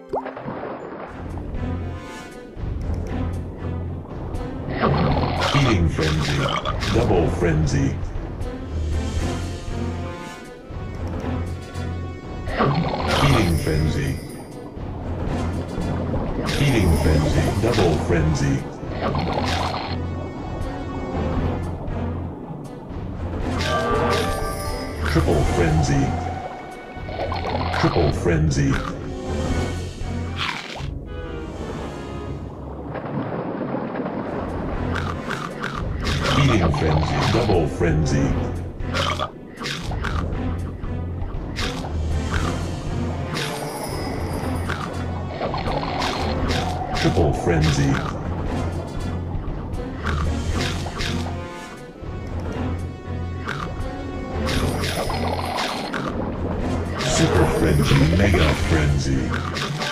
Feeding frenzy. Double frenzy. Feeding frenzy. Feeding frenzy. Double frenzy. Triple frenzy. Triple frenzy. Feeding frenzy. Double frenzy. Triple frenzy. Super frenzy. Mega frenzy.